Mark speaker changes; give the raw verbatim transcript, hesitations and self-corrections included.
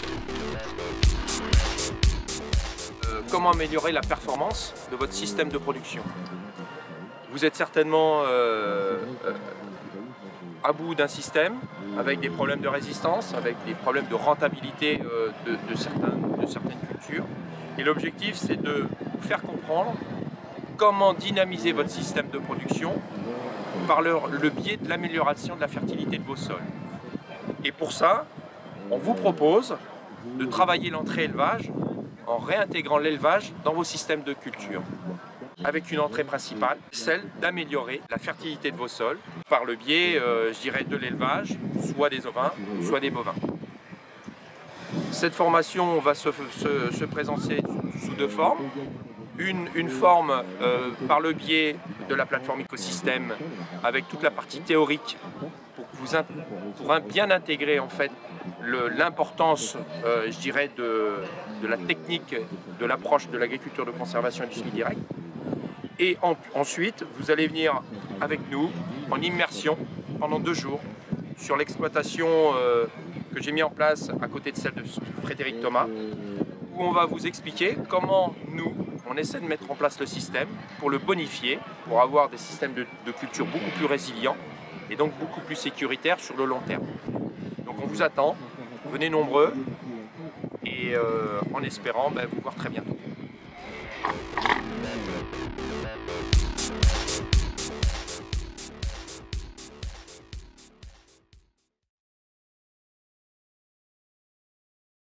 Speaker 1: Euh, comment améliorer la performance de votre système de production? Vous êtes certainement euh, euh, à bout d'un système avec des problèmes de résistance, avec des problèmes de rentabilité euh, de, de, certains, de certaines cultures. Et l'objectif, c'est de vous faire comprendre comment dynamiser votre système de production par le, le biais de l'amélioration de la fertilité de vos sols. Et pour ça, on vous propose de travailler l'entrée élevage en réintégrant l'élevage dans vos systèmes de culture, avec une entrée principale, celle d'améliorer la fertilité de vos sols par le biais, euh, je dirais, de l'élevage, soit des ovins, soit des bovins. Cette formation va se, se, se présenter sous deux formes. Une, une forme euh, par le biais de la plateforme écosystème, avec toute la partie théorique pour, vous, pour bien intégrer en fait l'importance, euh, je dirais, de, de la technique, de l'approche de l'agriculture de conservation et du semis direct. Et en, ensuite, vous allez venir avec nous en immersion pendant deux jours sur l'exploitation euh, que j'ai mis en place à côté de celle de Frédéric Thomas, où on va vous expliquer comment nous, on essaie de mettre en place le système pour le bonifier, pour avoir des systèmes de, de culture beaucoup plus résilients et donc beaucoup plus sécuritaires sur le long terme. Donc on vous attend, venez nombreux et euh, en espérant ben, vous voir très bientôt.